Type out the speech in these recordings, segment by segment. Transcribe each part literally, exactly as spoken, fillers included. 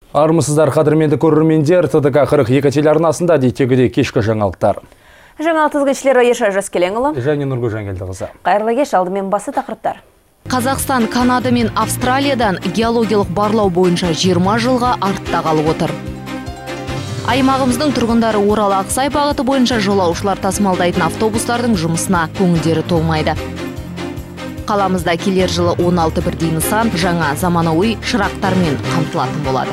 Армысыздар, қадірменді көрермендер, Т Д К қырық екі телеарнасында дейтегіде кешкі жаңалықтар. Жаңалық тізгіншілері Еша Жаскелеңұлы. Және Нұргүл Келдіқызы. Қайырлы кеш, алдымен басы тақырыптар. Қазақстан, Канада мен Австралиядан геологиялық барлау бойынша жиырма жылға артта қалып отыр. Аймағымыздың тұрғындары Орал Ақсай бағыты бойынша жолаушылар тасымалдайтын автобустардың жұмысына көңілдері толмайды. Қаламызда келер жылы он алты бірдей нысан жаңа заманауи шырақтармен қамтылатын болады.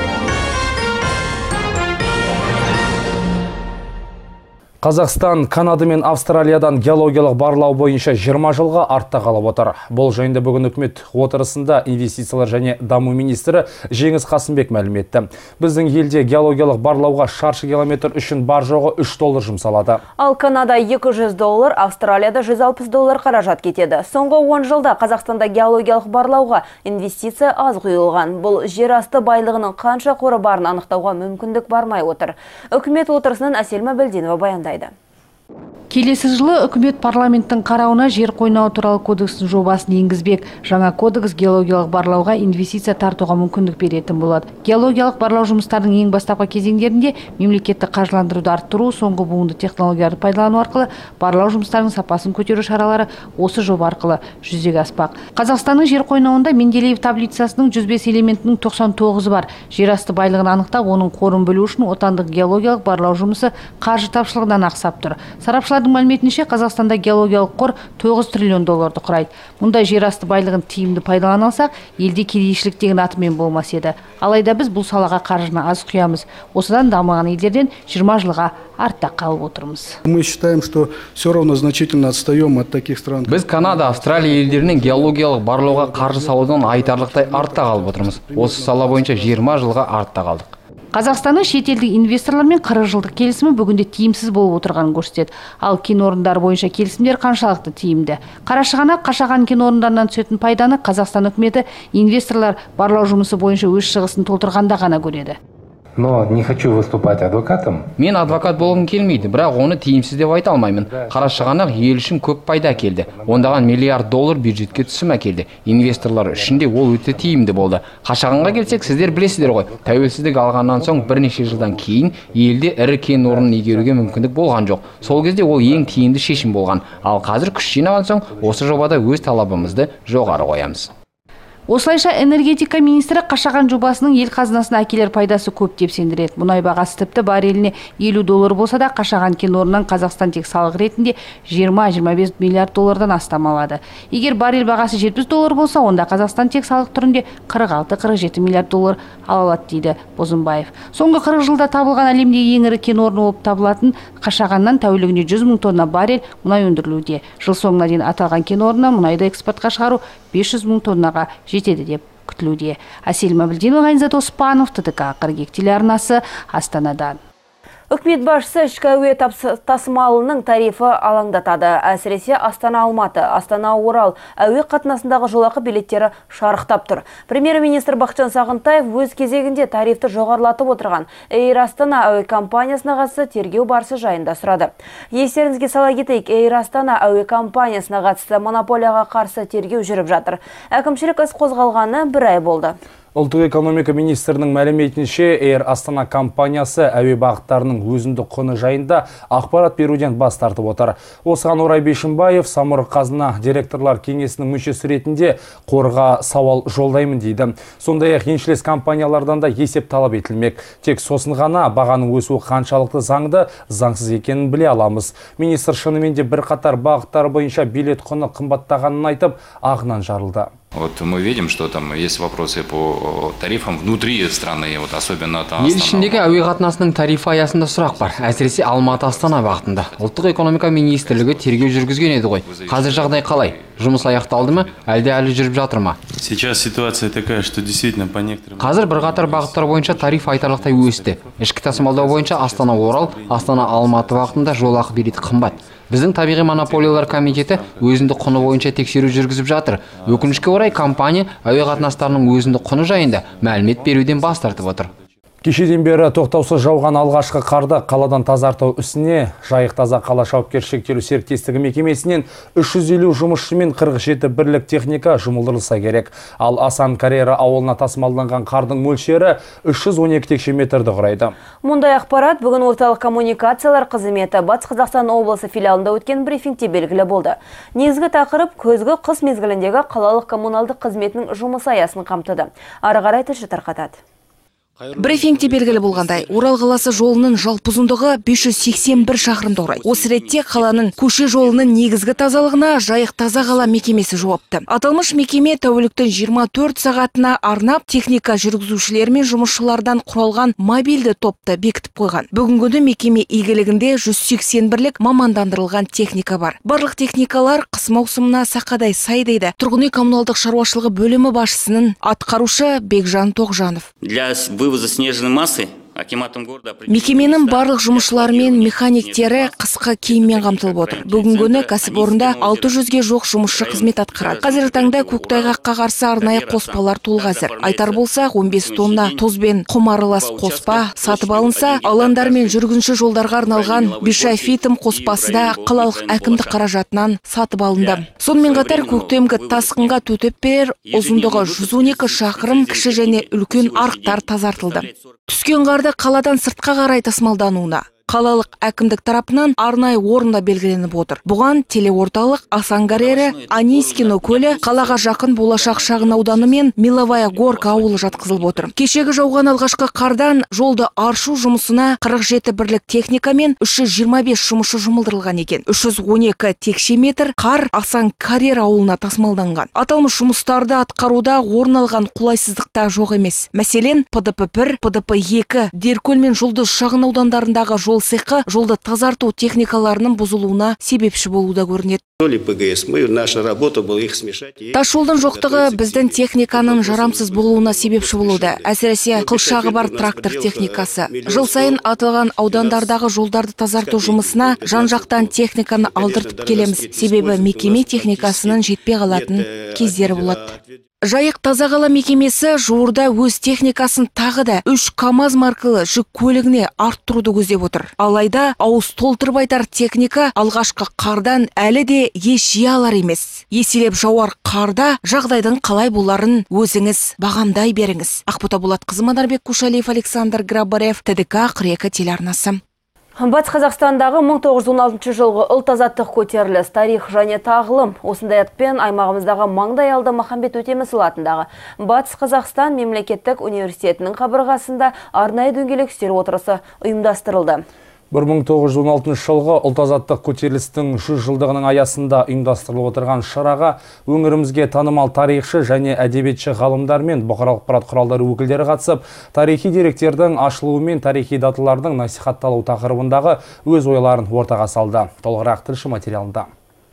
Қазақстан, Канада мен Австралиядан геологиялық барлау бойынша жиырма жылға артта қалып отыр. Бұл жайында бүгін үкімет отырысында инвестициялар және даму министрі Жеңіс Қасымбек мәлім етті. Біздің елде геологиялық барлауға шаршы километр үшін бар жоғы үш доллар жұмсалады. Ал Канада екі жүз доллар, Австралияда жүз алпыс доллар қаражат кетеді. Соңғы он жылда Қазақстанда геологиялық барлауға инвестиция аз құйылған. Бұл жер асты байлығының қанша қоры барын анықтауға мүмкіндік бармай отыр. Үкімет отырысынан Әселма Білдинова баяндайды. Келесі жылы үкімет парламенттің қарауына жер қойнауы туралы кодекстің жобасын енгізбек. Жаңа кодекс геологиялық барлауға инвестиция тартуға мүмкіндік беретін болады. Геологиялық барлау жұмыстарының ең бастапқы кезеңдерінде мемлекеттік қаржыландыруды арттыру, соңғы буынды технологияларды пайдалану арқылы барлау жұмыстарының сапасын көтеру шаралары осы жоба арқылы жүзеге аспақ. Қазақстанның жер қойнауында Менделеев таблицасының жүз бес элементінің тоқсан тоғызы бар. Жер асты байлығын анықтап, оның қорын білу үшін отандық геологиялық барлау жұмысы қаржы тапшылығынан ақсап тұр. Сарапшылардың мәліметінше, Қазақстанда геологиялық қор тоғыз триллион долларды құрайды. Мұндай жер асты байлығын тиімді пайдалана алсақ, елде кедейшілік деген атымен болмас еді. Алайда біз бұл салаға қаржыны аз құямыз. Осыдан дамыған елдерден жиырма жылға артта қалып отырмыз. Мы считаем, что все равно значительно отстаем от таких стран. Біз Канада, Австралия елдерінің геологиялық барлауға қаржы салудан айтарлықтай артта қалып отырмыз. Осы сала бойынша жиырма жылға артта қалдық. Қазақстанның шетелдік инвесторлармен қырық жылдық келісімі бүгінде тиімсіз болып отырғанын көрсетеді. Ал кен орындары бойынша келісімдер қаншалықты тиімді? Қарашығанақ, Қашаған кен орындарынан түсетін пайданы Қазақстан үкіметі инвесторлар барлау жұмысы бойынша өз шығысын толтырғанда ғана көреді. Но не хочу выступать адвокатом. Мен адвокат болғым келмейді, бірақ оны тиімсіз деп айта алмаймын. Қарашығанақ ел үшін көп пайда келді. Ондаған миллиард доллар бюджетке түсім әкелді. Инвесторлар үшін де ол өте тиімді болды. Қашағанға келсек, сіздер білесіздер ғой, тәуелсіздік алғаннан соң бірнеше жылдан кейін елде ірі кен орнын игеруге мүмкіндік болған жоқ. Сол кезде ол ең тиімді шешім болған. Ал қазір күш жинаған соң осы жобада өз талабымызды жоғары қоямыз. Осылайша энергетика министрі Қашаған жобасының ел қазынасына әкелер пайдасы көп деп сендіреді. Мұнай бағасы тіпті барреліне елу доллар болса да, Қашаған кен орнынан Қазақстан тек салық ретінде жиырма жиырма бес миллиард доллардан астам алады. Егер баррель бағасы жетпіс доллар болса, онда Қазақстан тек салық түрінде қырық алты қырық жеті миллиард доллар ала алады дейді Бозымбаев. Соңғы қырық жылда табылған әлемдегі ең ірі кен орны болып табылатын Қашағаннан тәулігіне жүз мың тонна баррель мұнай өндірілуде. Жыл соңына дейін аталған кен орнынан мұнайды экспортқа шығару бес жүз мың тоннаға жетеді деп күтілуде. Әселма Білдинова, Ғайнзат Оспанов, Т Д К қырық екі телеарнасы, Астанадан. Үкімет басшысы ішкі әуе тасымалының тарифі алаңдатады. Әсіресе Астана-Алматы, Астана-Орал әуе қатынасындағы жолақы билеттері шарықтап тұр. Премьер-министр Бақытжан Сағынтаев өз кезегінде тарифті жоғарылатып отырған Эйр Астана әуе компаниясына қатысты тергеу барысы жайында сұрады. Естеріңізге сала кетейік, Эйр Астана әуе компаниясына қатысты монополияға қарсы тергеу жүріп жатыр. Әкімшілік іс қозғалғаны бір ай болды. Ұлттық экономика министрінің мәліметінше, Эйр Астана компаниясы әуе бағыттарының өзіндік құны жайында ақпарат беруден бас тартып отыр. Осыған орай Бишімбаев Самұрық Қазына директорлар кеңесінің мүшесі ретінде қорға сауал жолдаймын дейді. Сондай-ақ еншілес компаниялардан да есеп талап етілмек. Тек сосын ғана бағаның өсуі қаншалықты заңды, заңсыз екенін біле аламыз. Министр шынымен де бірқатар бағыттар бойынша билет құны қымбаттағанын айтып, ағынан жарылды. Вот мы видим, что там есть вопросы по тарифам внутри страны, вот особенно от Астана. Ел ішіндегі әуе қатынасының тарифі аясында сұрақ бар, әсіресе Алматы-Астана бағытында. Ұлттық экономика министрлігі тергеу жүргізген еді ғой. Қазір жағдай қалай? Жұмыс аяқталды ма, әлде әлі жүріп жатыр ма? Сейчас ситуация такая, что действительно по некоторым. Қазір бірқатар бағыттар бойынша тариф айтарлықтай өсті. Ішкі тасымалдау бойынша Астана-Орал, Астана-Алматы бағытында жолақы билеті қымбат. Біздің табиғи монополиялар комитеті өзіндік құны бойынша тексеру жүргізіп жатыр. Өкінішке орай компания әуе қатынастарының өзіндік құны жайында мәлімет беруден бас тартып отыр. Кешеден бері тоқтаусыз жауған алғашқы қарды қаладан тазарту ісіне Жайық таза қала жауапкершілігі шектеулі серіктестігі мекемесінен үш жүз елу жұмысшы мен қырық жеті бірлік техника жұмылдырылса керек. Ал Асан Карьера ауылына тасымалданған қардың мөлшері үш жүз он екі текше метрді құрайды. Мұндай ақпарат бүгін орталық коммуникациялар қызметі Батыс Қазақстан облысы филиалында өткен брифингте белгілі болды. Негізгі тақырып көзгі қыс мезгіліндегі қалалық коммуналдық қызметінің жұмысы аясын қамтыды. Ары қарай тілші тарқатады. Брифингте белгілі болғандай, Орал қаласы жолының жалпы ұзындығы бес жүз сексен бір шақырымды құрайды. Осы ретте қаланың көше жолының негізгі тазалығына Жайық таза қала мекемесі жауапты. Аталмыш мекеме тәуліктің жиырма төрт сағатына арнап техника жүргізушілер мен жұмысшылардан құралған мобильді топты бекітіп қойған. Бүгінгі күні мекеме игілігінде жүз сексен бірлік мамандандырылған техника бар. Барлық техникалар қыс маусымына сақадай сай дейді тұрғын үй коммуналдық шаруашылығы бөлімі басшысының атқарушы Бекжан Тоғжанов. Для вывоза снежной массы мекеменің барлық жұмысшылары мен механиктері қысқы киіммен қамтылып отыр. Бүгінгі күні кәсіпорында алты жүзге жоқ жұмысшы қызмет атқарады. Қазіргі таңда көктайғаққа қарсы арнайы қоспалар толық әзір. Айтар болсақ, он бес тонна тұз бен құм аралас қоспа сатып алынса, алаңдар мен жүргінші жолдарға арналған бишофитум қоспасы да қалалық әкімдік қаражатынан сатып алынды. Сонымен қатар көктемгі тасқынға төтеп берер ұзындығы жүз он екі шақырым кіші және үлкен арықтар тазартылды. Түскен қарды қаладан сыртқа қарай тасымалдануына қалалық әкімдік тарапынан арнайы орында белгіленіп отыр. Бұған телеорталық Асан Карьера, Анискино көлі, қалаға жақын Болашақ шағын ауданы мен Миловая Горка ауылы жатқызылып отыр. Кешегі жауған алғашқы қардан жолды аршу жұмысына қырық жеті бірлік техника мен үш жүз жиырма бес жұмысшы жұмылдырылған екен. үш жүз он екі текше метр қар Асан Карьера ауылына тасымалданған. Аталмыш жұмыстарды атқаруда орын алған қолайсыздықта жоқ емес. Мәселен, П Д П бір, П Д П екі, Деркөл мен Жұлдыз шағын аудандарындағы жол сықы жолды тазарту техникаларының бұзылуына себепші болуда көрінеді. Тасжолдың жоқтығы біздің техниканың жарамсыз болуына себепші болуда. Әсіресе қылшағы бар трактор техникасы. Жыл сайын аталған аудандардағы жолдарды тазарту жұмысына жан-жақтан техниканы алдыртып келеміз. Себебі мекеме техникасының жетпей қалатын кездері болады. Жайық таза қала мекемесі жуырда өз техникасын тағы да үш КамАЗ маркалы жүк көлігіне арттыруды көздеп отыр. Алайда ауыз толтырып айтар техника алғашқы қардан әлі де еш жия алар емес. Еселеп жауар қарда жағдайдың қалай боларын өзіңіз бағамдай беріңіз. Ақбота Болатқызы, Манарбек Кушалиев, Александр Грабарев, Т Д К қырық екі телеарнасы. Батыс Қазақстандағы мың тоғыз жүз он алтыншы жылғы ұлт-азаттық көтеріліс, тарих және тағылым. Осындай атпен аймағымыздағы Маңдайалды Махамбет Өтемісұлы атындағы Батыс Қазақстан мемлекеттік университетінің қабырғасында арнайы дөңгелек үстел отырысы ұйымдастырылды. бір мың тоғыз жүз он алтыншы жылғы ұлт-азаттық көтерілістің жүз жылдығының аясында ұйымдастырылып отырған шараға өңірімізге танымал тарихшы және әдебиетші ғалымдар мен бұқаралық ақпарат құралдары өкілдері қатысып, тарихи деректердің ашылуы мен тарихи даталардың насихатталу тақырыбындағы өз ойларын ортаға салды. Толығырақ тілші материалында.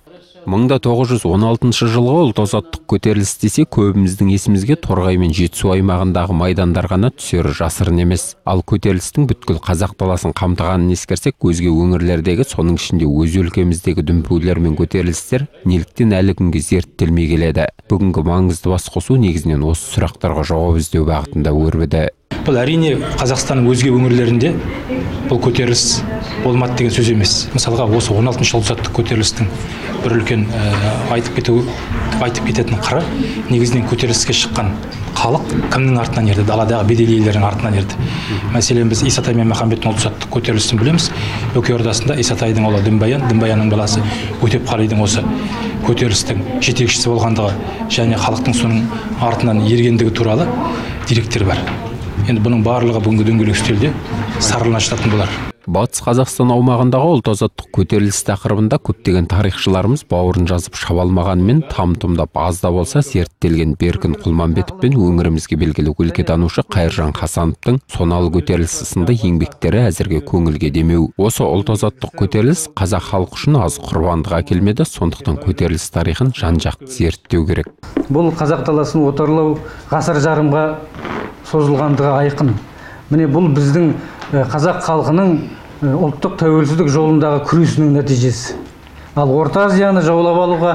мың тоғыз жүз он алтыншы жылғы ұлт-азаттық көтеріліс десе, көбіміздің есімізге Торғай мен Жетісу аймағындағы майдандар ғана түсері жасырын емес. Ал көтерілістің бүткіл қазақ даласын қамтығанын ескерсек, өзге өңірлердегі, соның ішінде өз өлкеміздегі дүмпулер мен көтерілістер неліктен әлі күнге зерттелмей келеді. Бүгінгі маңызды басқосу негізінен осы сұрақтарға жауап іздеу бағытында өрбіді. Бұл әрине Қазақстанның өзге өңірлерінде бұл көтеріліс болмады деген сөз емес. Мысалға, осы он алтыншы ұлт-азаттық көтерілістің бір үлкен айтып кету айтып кететін қыры негізінен көтеріліске шыққан халық кімнің артынан ерді? Даладағы бедел иелерінің артынан ерді. Мәселен, біз Исатай мен Махамбеттің ұлт-азаттық көтерілісін білеміз. Бөкей Ордасында Исатайдың ұлы Дінбаян, Дінбаянның баласы Өтепқалидың осы көтерілістің жетекшісі болғандығы және халықтың соның артынан ергендігі туралы деректер бар. Енді бұның барлығы бүгінгі дөңгелек үстелде саралана жататын болар. Батыс Қазақстан аумағындағы ұлт-азаттық көтеріліс тақырыбында көптеген тарихшыларымыз бауырын жазып шаба алмағанымен, там-тұмдап аз да болса зерттелген Беркін Құлманбетов пен өңірімізге белгілі өлкетанушы Қайыржан Хасановтың соналы көтерілісі сынды еңбектері әзірге көңілге демеу. Осы ұлт-азаттық көтеріліс қазақ халқы үшін аз құрбандық әкелмеді, сондықтан көтеріліс тарихын жан-жақты зерттеу керек. Бұл қазақ даласын отарлау ғасыр жарымға созылғандығы айқын. Міне бұл біздің қазақ халқының ұлттық тәуелсіздік жолындағы күресінің нәтижесі. Ал Орта Азияны жаулап алуға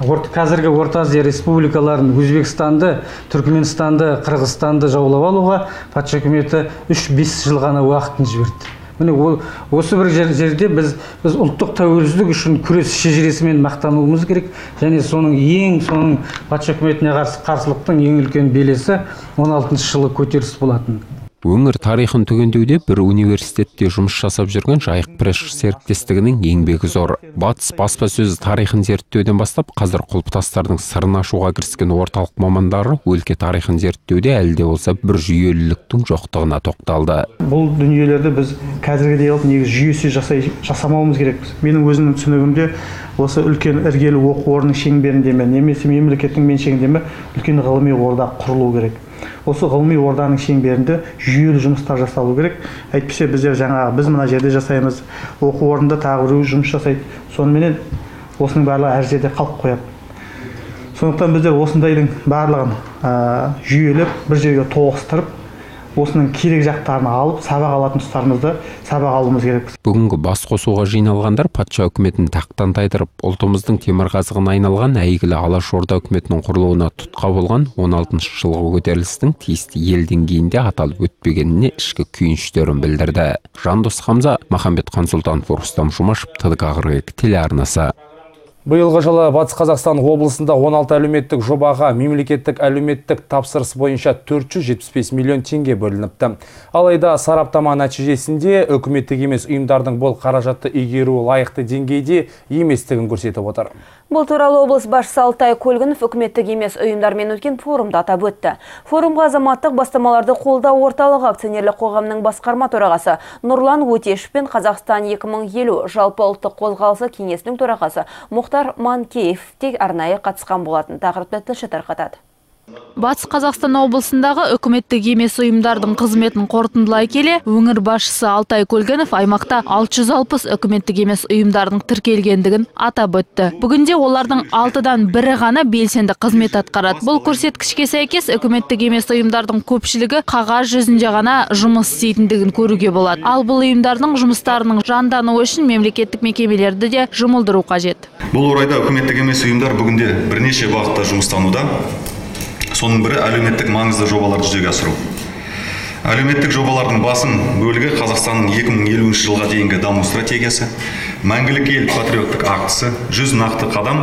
қазіргі Орта Азия республикаларын Өзбекстанды, Түркменстанды, Қырғызстанды жаулап алуға патша үкіметі үш бес жыл ғана уақытын жіберді. Міне осы бір жерде біз біз ұлттық тәуелсіздік үшін күрес шежіресімен мақтануымыз керек, және соның ең соның патша үкіметіне қарсы қарсылықтың ең үлкен белесі он алтыншы жылы көтеріліс болатын. Өңір тарихын түгендеуде бір университетте жұмыс жасап жүрген Жайық пресс серіктестігінің еңбегі зор. Батыс баспасөз тарихын зерттеуден бастап, қазір құлпытастардың сырын ашуға кіріскен орталық мамандары өлке тарихын зерттеуде әлде болса бір жүйеліліктің жоқтығына тоқталды. Бұл дүниелерді біз қазіргідей алып негіз жүйесі жасамауымыз керекпіз. Менің өзімнің түсінігімде осы үлкен іргелі оқу орнының шеңберінде ме, немесе мемлекеттің меншігінде ме үлкен ғылыми орда құрылу керек. Осы ғылыми орданың шеңберінде жүйелі жұмыстар жасалу керек. Әйтпесе біздер жаңағы біз мына жерде жасаймыз, оқу орнында тағы біреу жұмыс жасайды. Соныменен осының барлығы әр жерде қалып қояды. Сондықтан біздер осындайдың барлығын жүйелеп, бір жерге тоғыстырып, осының керек жақтарын алып, сабақ алатын тұстарымызды сабақ алуымыз керек. Бүгінгі бас қосуға жиналғандар патша үкіметін тақтан тайдырып, ұлтымыздың темірқазығына айналған әйгілі Алашорда үкіметінің құрылуына тұтқа болған он алтыншы жылғы көтерілістің тиісті ел деңгейінде аталып өтпегеніне ішкі күйініштерін білдірді. Жандос Хамза, Махамбет Қансұлтанов, Рустам Жұмашев, Т Д К қырық екі телеарнасы. Биылғы жылы Батыс Қазақстан облысында он алты әлеуметтік жобаға мемлекеттік әлеуметтік тапсырыс бойынша төрт жүз жетпіс бес миллион теңге бөлініпті. Алайда сараптама нәтижесінде үкіметтік емес ұйымдардың бұл қаражатты игеруі лайықты деңгейде еместігін көрсетіп отыр. Бұл туралы облыс басшысы Алтай Көлгінов үкіметтік емес ұйымдармен өткен форумда атап өтті. Форумға азаматтық бастамаларды қолдау орталығы акционерлік қоғамның басқарма төрағасы Нұрлан Өтешев пен Қазақстан екі мың елу жалпы ұлттық қозғалысы кеңесінің төрағасы Мұхтар Манкеев те арнайы қатысқан болатын. Тақырыпты тілші тарқатады. Батыс Қазақстан облысындағы үкіметтік емес ұйымдардың қызметін қорытындылай келе, өңір басшысы Алтай Көлгінов аймақта алты жүз алпыс үкіметтік емес ұйымдардың тіркелгендігін атап өтті. Бүгінде олардың алтыдан бірі ғана белсенді қызмет атқарады. Бұл көрсеткішке сәйкес үкіметтік емес ұйымдардың көпшілігі қағаз жүзінде ғана жұмыс істейтіндігін көруге болады. Ал бұл ұйымдардың жұмыстарының жандануы үшін мемлекеттік мекемелерді де жұмылдыру қажет. Бұл орайда үкіметтік емес ұйымдар бүгінде бірнеше бағытта жұмыстануда. Соның бірі әлеуметтік маңызды жобаларды жүзеге асыру. Әлеуметтік жобалардың басым бөлігі Қазақстанның екі мың елуінші жылға дейінгі даму стратегиясы, мәңгілік ел патриоттық актісі, жүз нақты қадам,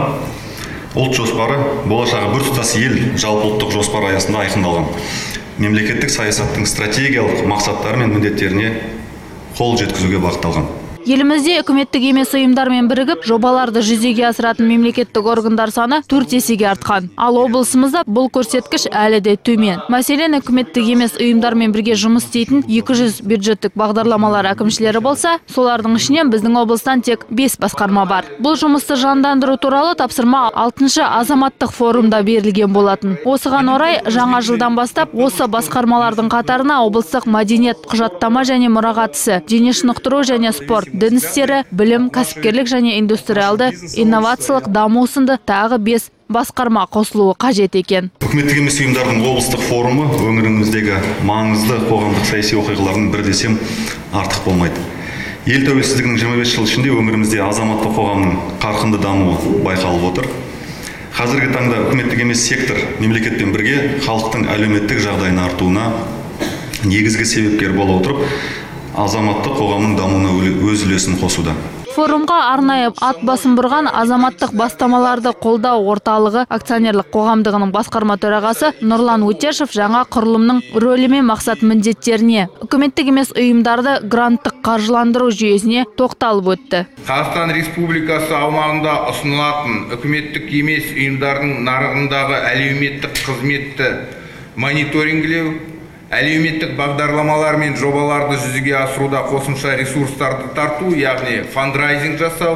ұлт жоспары, болашағы біртұтас ел жалпы ұлттық жоспары аясында айқындалған. Мемлекеттік саясаттың стратегиялық мақсаттары мен міндеттеріне қол жеткізуге бағытталған. Елімізде үкіметтік емес ұйымдармен бірігіп, жобаларды жүзеге асыратын мемлекеттік органдар саны төрт есеге артқан. Ал облысымызда бұл көрсеткіш әлі де төмен. Мәселен, үкіметтік емес ұйымдармен бірге жұмыс істейтін екі жүз бюджеттік бағдарламалар әкімшілері болса, солардың ішінен біздің облыстан тек бес басқарма бар. Бұл жұмысты жандандыру туралы тапсырма алтыншы азаматтық форумда берілген болатын. Осыған орай, жаңа жылдан бастап осы басқармалардың қатарына облыстық мәдениет, құжаттама және мұрағат ісі, дене шынықтыру және спорт, дін істері, білім, кәсіпкерлік және индустриалды, инновациялық даму сынды тағы бес басқарма қосылуы қажет екен. Үкіметтік емес ұйымдардың облыстық форумы өңіріміздегі маңызды қоғамдық саяси оқиғалардың бір десем артық болмайды. Ел тәуелсіздігінің жиырма бес жыл ішінде өңірімізде азаматтық қоғамның қарқынды дамуы байқалып отыр. Қазіргі таңда үкіметтік емес сектор мемлекетпен бірге халықтың әлеуметтік жағдайын артуына негізгі себепкер бола отырып, азаматтық қоғамның дамуына өз үлесін қосуда. Форумға арнайы ат басын бұрған азаматтық бастамаларды қолдау орталығы акционерлік қоғамдығының басқарма төрағасы Нұрлан Өтешев жаңа құрылымның рөлі мен мақсат міндеттеріне, үкіметтік емес ұйымдарды гранттық қаржыландыру жүйесіне тоқталып өтті. Қазақстан Республикасы аумағында ұсынылатын үкіметтік емес ұйымдардың нарығындағы әлеуметтік қызметті мониторингілеу, әлеуметтік бағдарламалар мен жобаларды жүзеге асыруда қосымша ресурстарды тарту, яғни фандрайзинг жасау,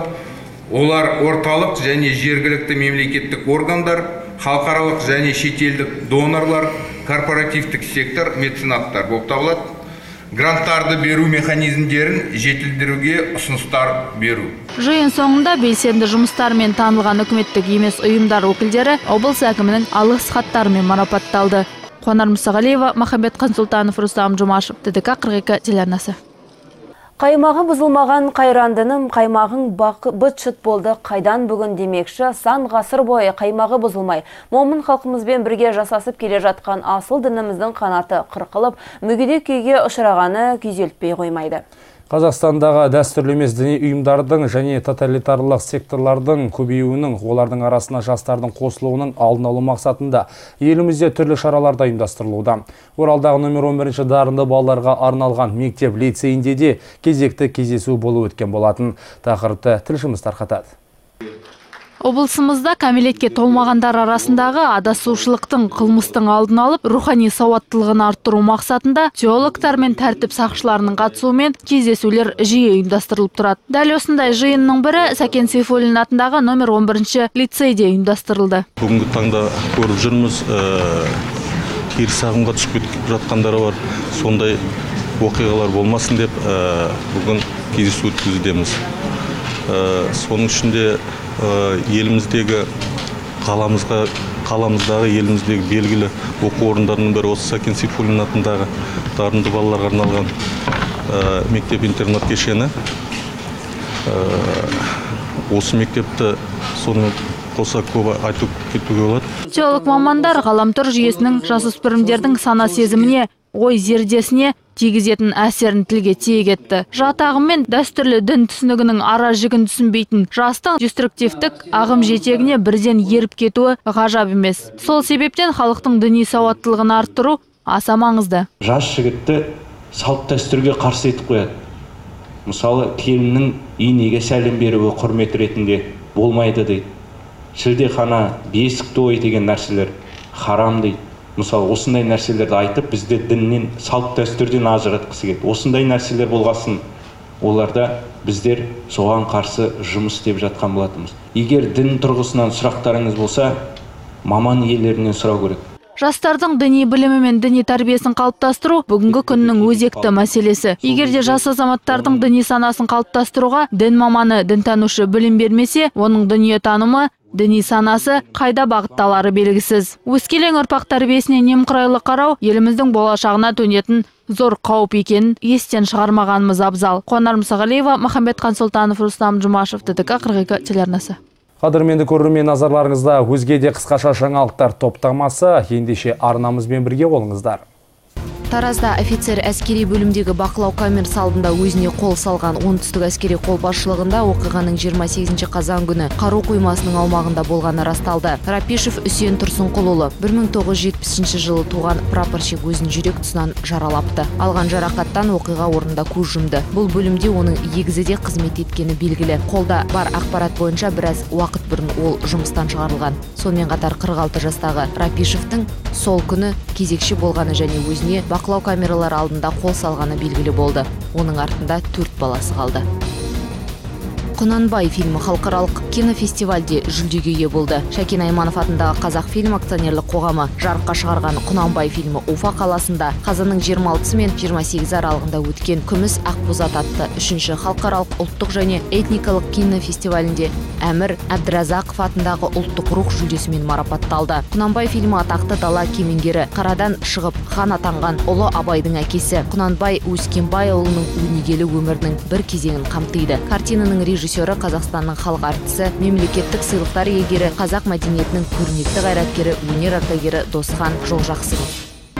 олар орталық және жергілікті мемлекеттік органдар, халықаралық және шетелдік донорлар, корпоративтік сектор, меценаттар болып табылады. Гранттарды беру механизмдерін жетілдіруге ұсыныстар беру. Жиын соңында белсенді жұмыстармен танылған үкіметтік емес ұйымдар өкілдері облыс әкімінің алғыс хаттарымен марапатталды. Қуанар Мұсағалиева, Махамбет Қансұлтанов, Рустам Жұмашев, Т Д К қырық екі телеарнасы. Қаймағы бұзылмаған қайрандыным, қаймағың быт-шыт болды, қайдан бүгін демекші, сан ғасыр бойы қаймағы бұзылмай. Момын халқымызбен бірге жасасып келе жатқан асыл дініміздің қанаты қырқылып, мүгедек күйге ұшырағаны күйзелтпей қоймайды. Қазақстандағы дәстүрлі емес діни ұйымдардың және тоталитарлық секторлардың көбеюінің, олардың арасына жастардың қосылуының алдын алу мақсатында елімізде түрлі шараларда ұйымдастырылуда. Оралдағы нөмір он бірінші дарынды балаларға арналған мектеп лицейінде де кезекті кездесу болып өткен болатын. Тақырыпты тілшіміз тарқатады. Облысымызда кәмелетке толмағандар арасындағы адасушылықтың, қылмыстың алдын алып, рухани сауаттылығын арттыру мақсатында теологтар мен тәртіп сақшыларының қатысуымен кездесулер жиі ұйымдастырылып тұрады. Дәл осындай жиынның бірі Сәкен Сейфуллин атындағы нөмір он бірінші лицейде ұйымдастырылды. Бүгінгі таңда көріп жүрміз, теріс ағымға түсіп кетіп жатқандары бар. Сондай оқиғалар болмасын деп бүгін кездесу өткізудеміз. Соның ішінде еліміздегі қаламызға қаламыздағы еліміздегі белгілі оқу орындарының бірі осы Сәкен Сейфуллин атындағы дарынды балаларға арналған мектеп-интернат кешені. Осы мектепті соны қоса көп айтып кетуге болады. Теолог мамандар ғаламтор жүйесінің жасөспірімдердің сана сезіміне, ой зердесіне тигізетін әсерін тілге тиек етті. Жат ағым мен дәстүрлі дін түсінігінің ара жігін түсінбейтін жастың деструктивтік ағым жетегіне бірден еріп кетуі ғажап емес. Сол себептен халықтың діни сауаттылығын арттыру аса маңызды. Жас жігітті салт дәстүрге қарсы етіп қояды. Мысалы, келіннің енеге сәлем беруі құрмет ретінде болмайды дейді. Шілдехана, бесік той деген нәрселер харам дейді. Мысалы, осындай нәрселерді айтып, бізде діннен, салт дәстүрден ажыратқысы келеді. Осындай нәрселер болғасын, оларда біздер соған қарсы жұмыс істеп жатқан болатынбыз. Егер дін тұрғысынан сұрақтарыңыз болса, маман иелерінен сұрау керек. Жастардың діни білімі мен діни тәрбиесін қалыптастыру бүгінгі күннің өзекті мәселесі. Егер де жас азаматтардың діни санасын қалыптастыруға дін маманы, дінтанушы білім бермесе, оның дүниетанымы, діни санасы қайда бағытталары белгісіз. Өскелең ұрпақ тәрбиесіне немқұрайлы қарау еліміздің болашағына төнетін зор қауіп екенін естен шығармағанымыз абзал. Қуанар Мұсағалиева, Махамбетхан Сұлтанов, Рустам Жұмашев, ТДК қырық екі телеарнасы. Қадірменді көрермен, назарларыңызда өзге де қысқаша жаңалықтар топтамасы, ендеше арнамызбен бірге болыңыздар. Таразда офицер әскери бөлімдегі бақылау камерасы алдында өзіне қол салған. Оңтүстік әскери қолбасшылығында оқиғаның жиырма сегізінші қазан күні қару қоймасының аумағында болғаны расталды. Рапишев Үсен Тұрсынқұлұлы бір мың тоғыз жүз жетпісінші жылы туған прапорщик өзін жүрек тұсынан жаралапты. Алған жарақаттан оқиға орнында көз жұмды. Бұл бөлімде оның егізіде қызмет еткені белгілі. Қолда бар ақпарат бойынша біраз уақыт бұрын ол жұмыстан шығарылған. Сонымен қатар қырық алты жастағы Рапишевтің сол күні кезекші болғаны және өзіне бақылау камералары алдында қол салғаны белгілі болды. Оның артында төрт баласы қалды. Құнанбай фильмі халықаралық кинофестивальде жүлдеге ие болды. Шәкен Айманов атындағы Қазақфильм акционерлік қоғамы жарыққа шығарған Құнанбай фильмі Уфа қаласында қазанның жиырма алтысы мен жиырма сегізі аралығында өткен күміс ақбозат атты үшінші халықаралық ұлттық және этникалық кинофестивалінде Әмір Әбдіразақов атындағы ұлттық рух жүлдесімен марапатталды. Құнанбай фильмі атақты дала кемеңгері, қарадан шығып хан атанған ұлы Абайдың әкесі Құнанбай Өскенбайұлының өнегелі өмірінің бір кезеңін қамтиды. Картинаның режиссері Қазақстанның халық артисі, мемлекеттік сыйлықтар иегері, қазақ мәдениетінің көрнекті қайраткері, өнер ардагері Досхан Жолжақсынов.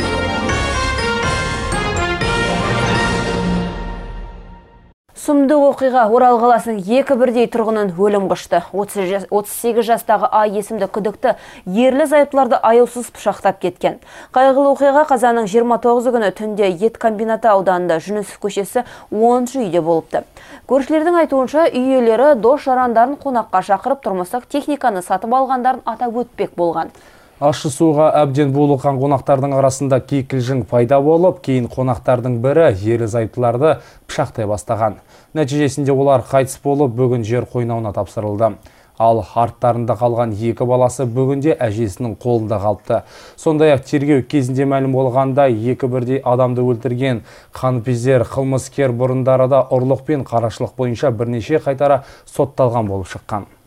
Сұмды оқиға Орал қаласының екі бірдей тұрғынын өлім құшты. отыз сегіз жастағы А есімді күдікті ерлі зайыптыларды аяусыз пышақтап кеткен. Қайғылы оқиға қазанның жиырма тоғызы күні түнде ет комбинаты ауданында Жүнісов көшесі оныншы үйде болыпты. Көршілердің айтуынша үй иелері дос жарандарын қонаққа шақырып тұрмыстық техниканы сатып алғандарын атап өтпек болған. Ащы суға әбден булыққан қонақтардың арасында кикілжің пайда болып, кейін қонақтардың бірі ерлі зайыптыларды пышақтай бастаған. Нәтижесінде олар қайтыс болып, бүгін жер қойнауына тапсырылды. Ал арттарында қалған екі баласы бүгінде әжесінің қолында қалыпты. Сондай-ақ тергеу кезінде мәлім болғанда екі бірдей адамды өлтірген қаныпезер қылмыскер бұрындары да ұрлық пен қарақшылық бойынша бірнеше қайтара сотталған болып шыққан.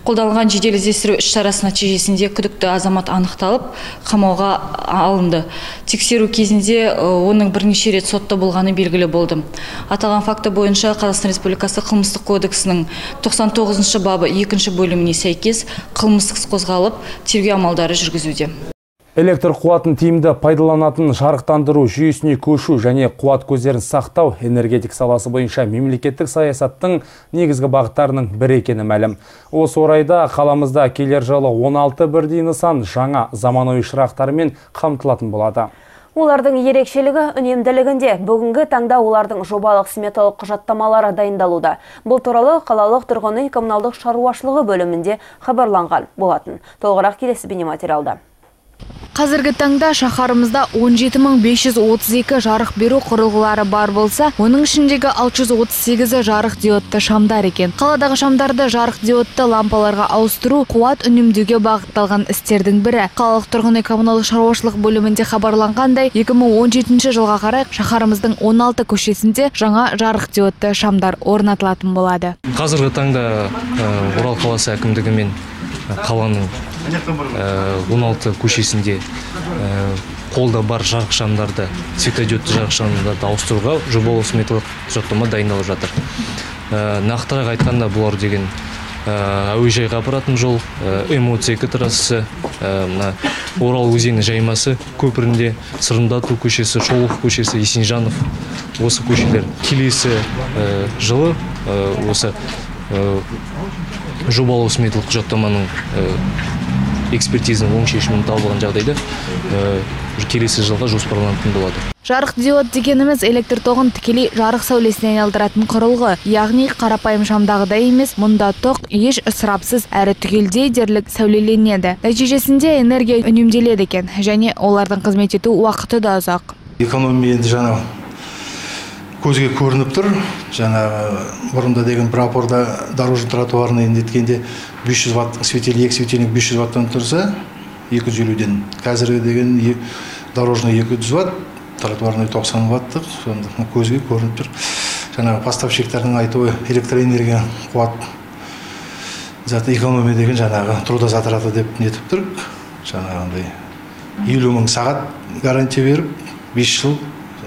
Қолданылған жедел іздестіру іс-шарасы нәтижесінде күдікті азамат анықталып, қамауға алынды. Тексеру кезінде оның бірнеше рет сотта болғаны белгілі болды. Аталған факті бойынша Қазақстан Республикасы қылмыстық кодексінің тоқсан тоғызыншы бабы екінші бөліміне сәйкес қылмыстық іс қозғалып, тергеу амалдары жүргізуде. Электр қуатын тиімді пайдаланатын жарықтандыру жүйесіне көшу және қуат көздерін сақтау энергетик саласы бойынша мемлекеттік саясаттың негізгі бағыттарының бірі екені мәлім. Осы орайда қаламызда келер жылы он алты бірдей нысан жаңа заманауи шырақтармен қамтылатын болады. Олардың ерекшелігі үнемділігінде. Бүгінгі таңда олардың жобалық сметалық құжаттамалары дайындалуда. Бұл туралы қалалық тұрғын үй коммуналдық шаруашылығы бөлімінде хабарланған болатын. Толығырақ келесі бейнематериалда. Қазіргі таңда шаһарымызда он жеті мың бес жүз отыз екі жарық беру құрылғылары бар болса, оның ішіндегі алты жүз отыз сегізі жарық диодты шамдар екен. Қаладағы шамдарды жарық диодты лампаларға ауыстыру қуат үнемдеуге бағытталған істердің бірі. Қалалық тұрғын үй коммуналдық шаруашылық бөлімінде хабарланғандай, екі мың он жетінші жылға қарай шаһарымыздың он алты көшесінде жаңа жарық диодты шамдар орнатылатын болады. Қазіргі таңда Орал қаласы әкімдігі мен қаланың он алты көшесінде қолда бар жарық шамдарды, светодиодты жарық шамдарды ауыстыруға жобалық сметалық құжаттама дайындалып жатыр. Нақтырақ айтқанда, бұлар деген әуежайға апаратын жол, эм отыз екі трассасы, Орал өзені жаймасы көпірінде, Сырымдату көшесі, Шолов көшесі, Есенжанов, осы көшелер. Келесі жылы осы жобалық сметалық құжаттаманың экспертизаның оң шешімін табылған жағдайда келесі жылға жоспарланатын болады. Жарық диод дегеніміз электр тоғын тікелей жарық сәулесіне айналдыратын құрылғы, яғни қарапайым шамдағыдай емес, мұнда тоқ еш ысырапсыз әрі түгелдей дерлік сәулеленеді. Нәтижесінде энергия үнемделеді екен, және олардың қызмет ету уақыты да ұзақ. Экономия енді жаңа көзге көрініп тұр. Жаңа бұрында деген прапорда дорожный тротуарны ендеткенде бес жүз ваттың светильник, екі светильник бес жүз ваттан тұрса, екі жүз елуден. Қазіргі деген дорожный екі жүз ватт, тротуарный тоқсан ваттық, көзге көрініп тұр. Жаңа поставщиктардың айтуы электроэнергия қуат заты экономия деген жаңағы трудозатраты деп нетіп тұр. Жаңағындай елу мың сағат гарантия беріп, бес жыл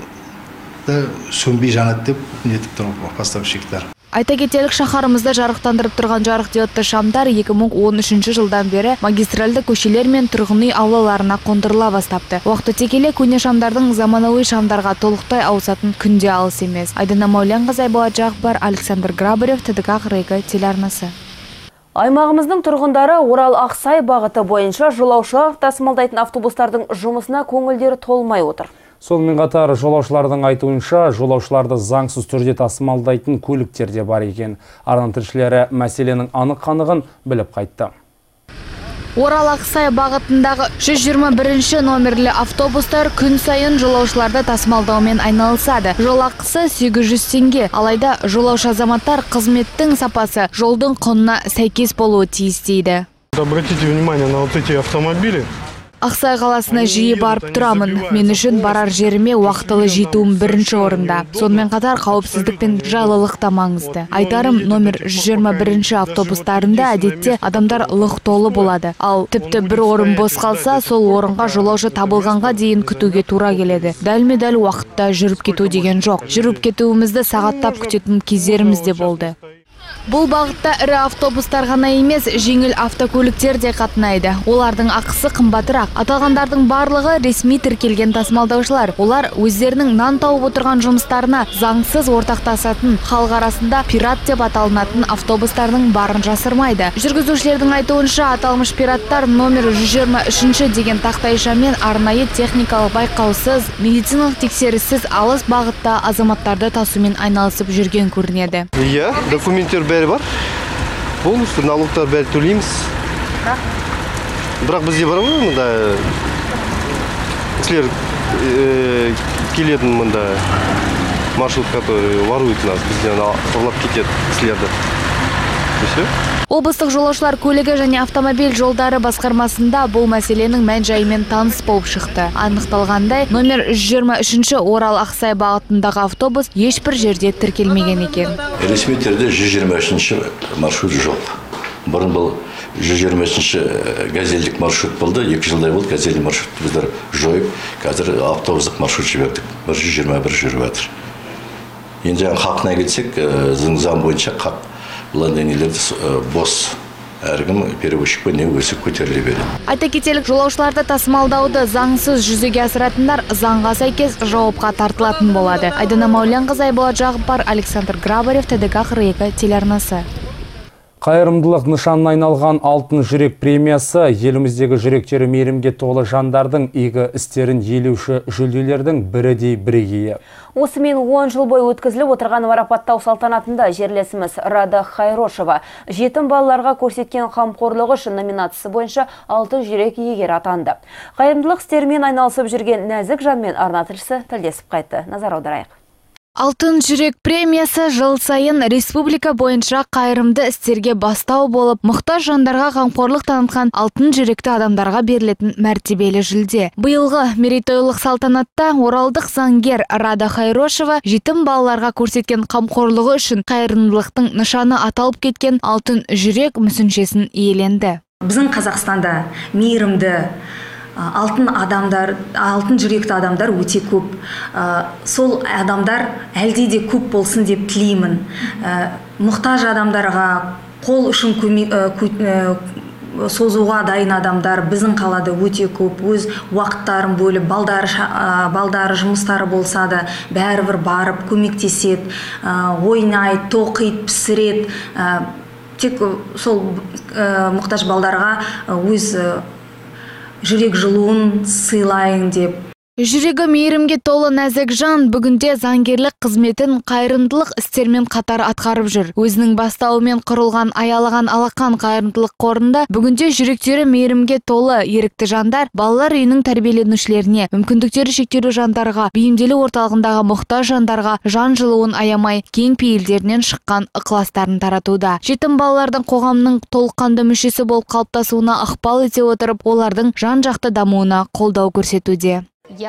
сөнбей жанады деп нетіп тұр поставщиктар. Айта кетелік, шаһарымызда жарықтандырып тұрған жарық диодты шамдар екі мың он үшінші жылдан бері магистральды көшелер мен тұрғын үй аулаларына қондырыла бастапты. Уақыт өте келе көне шамдардың заманауи шамдарға толықтай ауысатын күнде алыс емес. Айдана Маулянқызы, Айболат Жақпар, Александр Грабарев, ТДК Рейка телеарнасы. Аймағымыздың тұрғындары Орал-Ақсай бағыты бойынша жолаушы тасымалдайтын автобустардың жұмысына көңілдері толмай отыр. Сонымен қатар жолаушылардың айтуынша, жолаушыларды заңсыз түрде тасымалдайтын көліктер де бар екен. Арна тілшілері мәселенің анық-қанығын біліп қайтты. Орал-Ақсай бағытындағы жүз жиырма бірінші номерлі автобустар күн сайын жолаушыларды тасымалдаумен айналысады. Жол ақысы сегіз жүз теңге. Алайда жолаушы азаматтар қызметтің сапасы жолдың құнына сәйкес болуы тиіс дейді. Обратите внимание на вот эти автомобили. Ақсай қаласына жиі барып тұрамын. Мен үшін барар жеріме уақытылы жетуім бірінші орында. Сонымен қатар қауіпсіздік пен жайлылық та маңызды. Айтарым, номер жүз жиырма бірінші автобустарында әдетте адамдар лық толы болады. Ал тіпті бір орын бос қалса, сол орынға жолаушы табылғанға дейін күтуге тура келеді. Дәлме-дәл уақытта жүріп кету деген жоқ. Жүріп кетуімізді сағаттап күтетін кездеріміз де болды. Бұл бағытта ірі автобустар ғана емес, жеңіл автокөліктер де қатынайды. Олардың ақысы қымбатырақ. Аталғандардың барлығы ресми тіркелген тасымалдаушылар. Олар өздерінің нан тауып отырған жұмыстарына заңсыз ортақтасатын, халық арасында пират деп аталынатын автобустардың барын жасырмайды. Жүргізушілердің айтуынша, аталмыш пираттар номер жүз жиырма үшінші деген тақтайшамен арнайы техникалық байқаусыз, медициналық тексеріссіз алыс бағытта азаматтарды тасумен айналысып жүрген көрінеді. Иә, документтер бәрі бар. Бұл налогтар бәрі төлейміз. Бірақ бізде бар ғой, мұнда кісілер келетін мұнда маршрут, который ворует нас, бізден ұрлап кетеді кісілерді. Облыстық жолаушылар көлігі және автомобиль жолдары басқармасында бұл мәселенің мән-жайымен таныс болып шықты. Анықталғандай, номер жүз жиырма үшінші Орал-Ақсай бағытындағы автобус ешбір жерде тіркелмеген екен. Ресми түрде жүз жиырма үшінші маршрут жоқ. Бұрын бұл жүз жиырма үшінші газельдік маршрут болды. Екі жылдай болды газельдік маршрутты біздер жойып, қазір автобустық маршрут жібердік. бір жүз жиырма бір жүріп жатыр. Енді жаңа хақына келсек, заң бойынша хақ бұл нелерді бос әркім перевозчикпен не өсіп көтеріле береді. Айта кетелік, жолаушыларды тасымалдауды заңсыз жүзеге асыратындар заңға сәйкес жауапқа тартылатын болады. Айдана Маулянқызы, Айболат Жағыпар, Александр Грабарев, Т Д К қырық екі телеарнасы. Қайырымдылық нышанына айналған алтын жүрек премиясы еліміздегі жүректері мейірімге толы жандардың игі істерін елеуші жүлделердің бірідей бірегейі. Осымен он жыл бойы өткізіліп отырған марапаттау салтанатында жерлесіміз Рада Хайрошева жетім балаларға көрсеткен қамқорлығы үшін номинациясы бойынша алтын жүрек иегері атанды. Қайырымдылық істерімен айналысып жүрген нәзік жанмен арна тілшісі тілдесіп қайтты. Назар аударайық. Алтын жүрек премиясы жыл сайын республика бойынша қайырымды істерге бастау болып, мұқтаж жандарға қамқорлық танытқан алтын жүректі адамдарға берілетін мәртебелі жүлде. Биылғы мерейтойлық салтанатта оралдық заңгер Рада Хайрошева жетім балаларға көрсеткен қамқорлығы үшін қайырымдылықтың нышаны аталып кеткен алтын жүрек мүсіншесін иеленді. Біздің Қазақстанда мейірімді алтын адамдар, алтын жүректі адамдар өте көп. Сол адамдар әлде де көп болсын деп тілеймін. Мұқтаж адамдарға қол ұшын созуға дайын адамдар біздің қалада өте көп. Өз уақыттарын бөліп, балдары жұмыстары болса да бәрібір барып көмектеседі, ойнайды, тоқиды, пісіреді. Тек сол мұқтаж балдарға өз жүрек жылуын сыйлайын деп. Жүрегі мейірімге толы нәзік жан бүгінде заңгерлік қызметін қайырымдылық істермен қатар атқарып жүр. Өзінің бастауымен құрылған аялаған алақан қайырымдылық қорында бүгінде жүректері мейірімге толы ерікті жандар балалар үйінің тәрбиеленушілеріне, мүмкіндіктері шектеулі жандарға, бейімделу орталығындағы мұқтаж жандарға жан жылуын аямай кең пейілдерінен шыққан ықыластарын таратуда. Жетім балалардың қоғамның толыққанды мүшесі болып қалыптасуына ықпал ете отырып, олардың жан-жақты дамуына қолдау көрсетуде.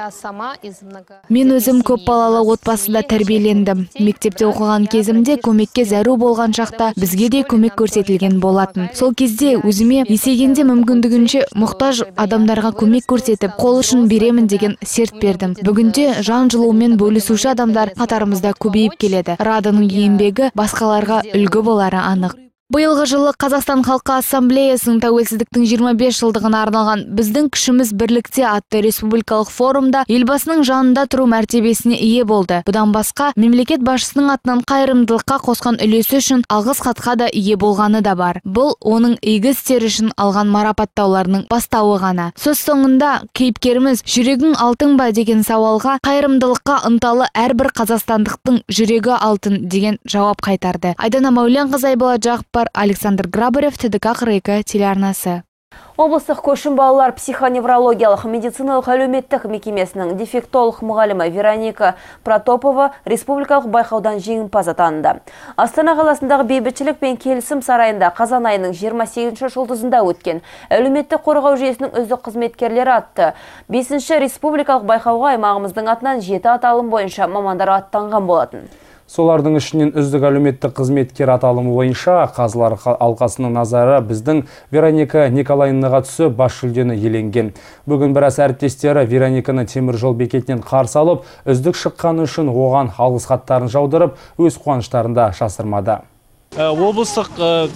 Мен өзім көп балалы отбасында тәрбиелендім. Мектепте оқыған кезімде көмекке зәру болған шақта бізге де көмек көрсетілген болатын. Сол кезде өзіме есейгенде мүмкіндігінше мұқтаж адамдарға көмек көрсетіп, қол ұшын беремін деген серт бердім. Бүгінде жан жылуымен бөлісуші адамдар қатарымызда көбейіп келеді. Раданың еңбегі басқаларға үлгі болары анық. Биылғы жылы Қазақстан Халқы Ассамблеясының тәуелсіздіктің жиырма бес жылдығына арналған «Біздің күшіміз бірлікте» атты республикалық форумда елбасының жанында тұру мәртебесіне ие болды. Бұдан басқа, мемлекет басшысының атынан қайырымдылыққа қосқан үлесі үшін алғыс хатқа да ие болғаны да бар. Бұл оның игі істері үшін алған марапаттауларының бастауы ғана. Сөз соңында кейіпкеріміз жүрегің алтын ба деген сауалға қайырымдылыққа ынталы әрбір қазақстандықтың жүрегі алтын деген жауап қайтарды. Айдана Маулянқызы, Айболат Жағыпар, Александр Грабарев, Т Д К қырық екі телеарнасы. Облыстық көшім балалар психоневрологиялық медициналық әлеуметтік мекемесінің дефектолог мұғалімі Вероника Протопова республикалық байқаудан жеңімпаз атанды. Астана қаласындағы бейбітшілік пен келісім сарайында қазан айының жиырма сегізінші жұлдызында өткен әлеуметтік қорғау жүйесінің үздік қызметкерлері атты бесінші республикалық байқауға аймағымыздың атынан жеті аталым бойынша мамандар аттанған болатын. Солардың ішінен үздік әлеуметтік қызметкер аталымы бойынша Қазылар алқасының назары біздің Вероника Николаевнаға түсіп бас жүлдені иеленген. Бүгін біраз әріптестері Верониканы темір жол бекетінен қарсы алып, үздік шыққаны үшін оған алғыс хаттарын жаудырып, өз қуаныштарын да жасырмады. Облыстық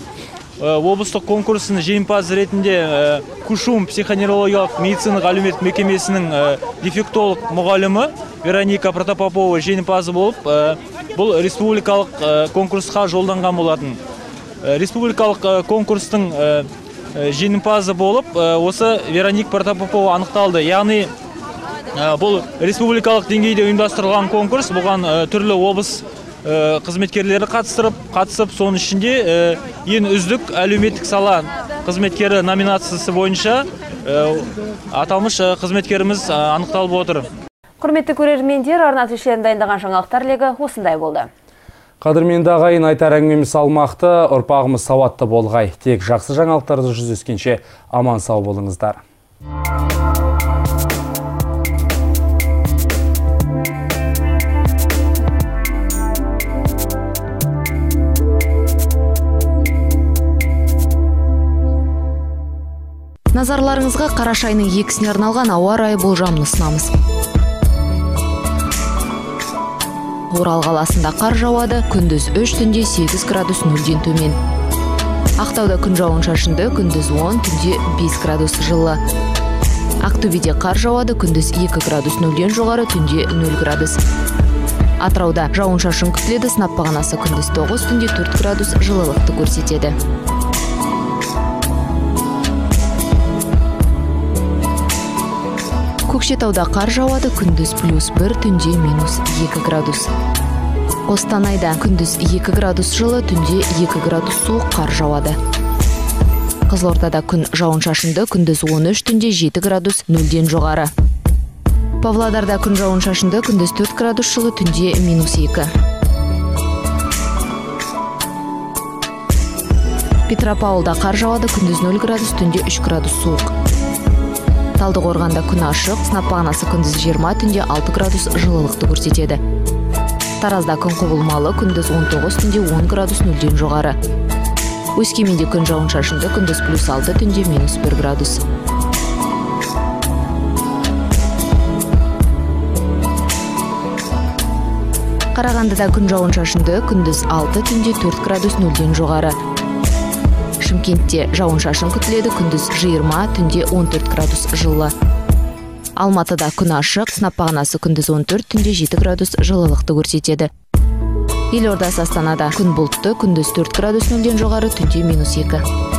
облыстық конкурсының жеңімпазы ретінде Кушум психоневрологиялық медициналық әлеуметтік мекемесінің дефектолог мұғалімі Вероника Протопопова жеңімпазы болып, бұл республикалық конкурсқа жолданған болатын. Республикалық конкурстың жеңімпазы болып, осы Вероника Протопопова анықталды. Яғни бұл республикалық деңгейде ұйымдастырылған конкурс, бұған түрлі облыс қызметкерлері қатыстырып, қатысып, соның ішінде ең үздік әлеуметтік сала қызметкері номинациясы бойынша аталмыш қызметкеріміз анықталып отыр. Құрметті көрермендер, арна тілшілерін дайындаған жаңалықтар легі осындай болды. Қадірменді ағайын, айтар әңгімеміз салмақты, ұрпағымыз сауатты болғай. Тек жақсы жаңалықтарды жүздескенше аман сау болыңыздар. Назарларыңызға қараша айының екісіне арналған ауа райы болжамын ұсынамыз. Орал қаласында қар жауады, күндіз үш, түнде сегіз градус нөлден төмен. Ақтауда күн жауын-шашынды, күндіз он, түнде бес градус жылы. Ақтөбеде қар жауады, күндіз екі градус нөлден жоғары, түнде нөл градус. Атырауда жауын-шашын күтіледі, сынап бағанасы күндіз тоғыз, түнде төрт градус жылылықты көрсетеді. Көкшетауда қар жауады, күндіз плюс бір, түнде минус екі градус. Қостанайда күндіз екі градус жылы, түнде екі градус суық қар жауады. Қызылордада күн жауын-шашынды, күндіз он үш, түнде жеті градус нөлден жоғары. Павлодарда күн жауын-шашынды, күндіз төрт градус жылы, түнде минус екі. Петропавлда қар жауады, күндіз нөл градус, түнде үш градус суық. Талдықорғанда күн ашық, сынап бағанасы күндіз жиырма, түнде алты градус жылылықты көрсетеді. Таразда күн құбылмалы, күндіз он тоғыз, түнде он градус нөлден жоғары. Өскеменде күн жауын-шашынды, күндіз плюс алты, түнде минус бір градус. Қарағандыда күн жауын-шашынды, күндіз алты, түнде төрт градус нөлден жоғары. Шымкентте жауын-шашын күтіледі, күндіз жиырма, түнде он төрт градус жылы. Алматыда күн ашық, сынап бағанасы күндіз он төрт, түнде жеті градус жылылықты көрсетеді. Елордасы Астанада күн бұлтты, күндіз төрт градус нөлден жоғары, түнде минус екі.